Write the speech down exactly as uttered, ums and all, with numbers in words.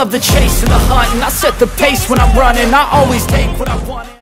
love the chase and the hunt, and I set the pace when I'm running. I always take what I want.